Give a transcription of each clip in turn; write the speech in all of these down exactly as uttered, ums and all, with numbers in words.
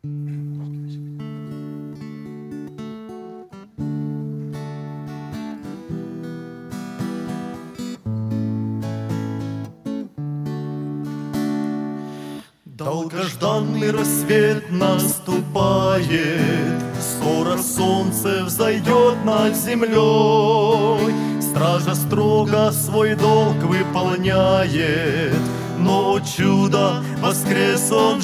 Долгожданный рассвет наступает, скоро солнце взойдет над землей. Стража строго свой долг выполняет, но чудо, воскрес он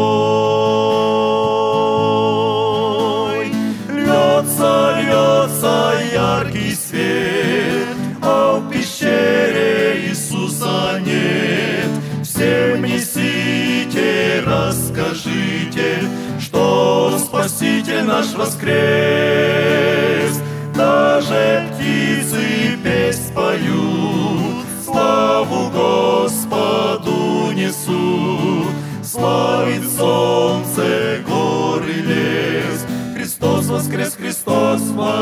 живой. Льется, льется яркий свет, а в пещере Иисуса нет. Всем несите, расскажите, что Спаситель наш воскрес. Даже птицы песнь поют, славу Господу несут. Славит солнце, горы, лес, Христос воскрес, Христос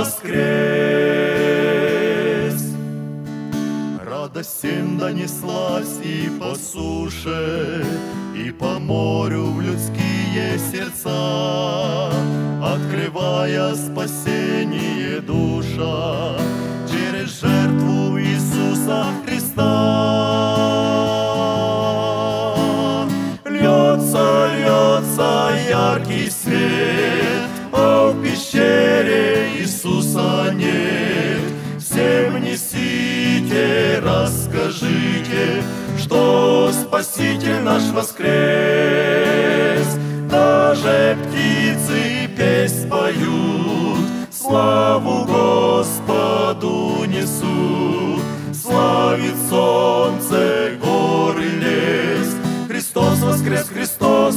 воскрес. Радость сем донеслась и по суше, и по морю в людские сердца, открывая спасение душа через жертву Иисуса Христа. Льется, льется яркий свет, а в пещере Иисуса нет. Всем несите, расскажите, что Спаситель наш воскрес. Даже птицы песнь поют, славу Господу несут. Славит солнце, горы, лес, Христос воскрес, Христос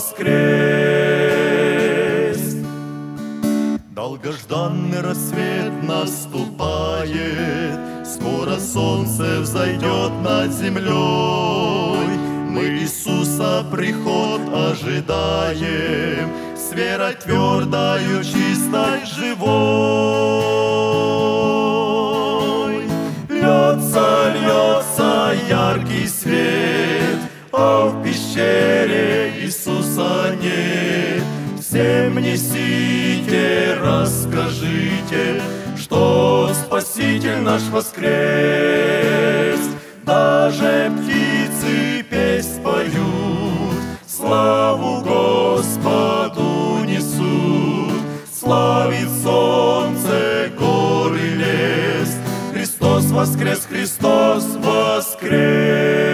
воскрес. Долгожданный рассвет наступает, скоро солнце взойдет над землей. Мы Иисуса приход ожидаем, с верой твердою, чистой, живой. Льется, льется яркий свет, а в пещере Иисуса нет. Всем несите, расскажите, что Спаситель наш воскрес. Даже птицы песнь поют, славу Господу несут. Славит солнце, горы, лес, Христос воскрес, Христос воскрес.